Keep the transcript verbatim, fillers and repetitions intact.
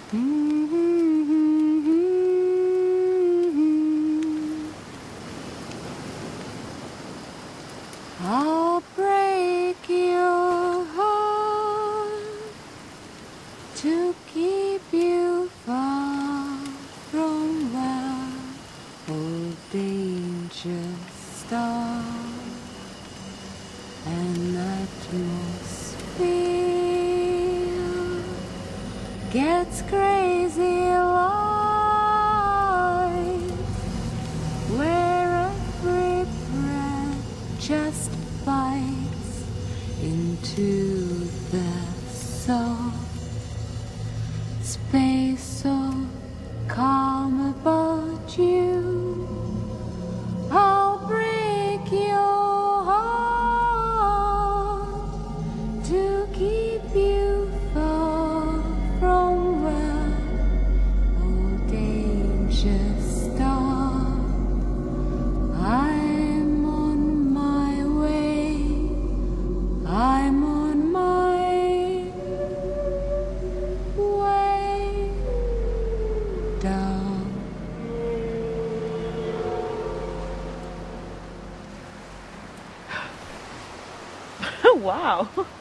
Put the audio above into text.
I'll break your heart to keep you far from where all danger starts, and atmosphere gets crazy light, where every breath just bites into the soft space so calm about you. I'll break your heart to keep you far from where all danger starts. I'm on my way, I'm on my way down. Wow.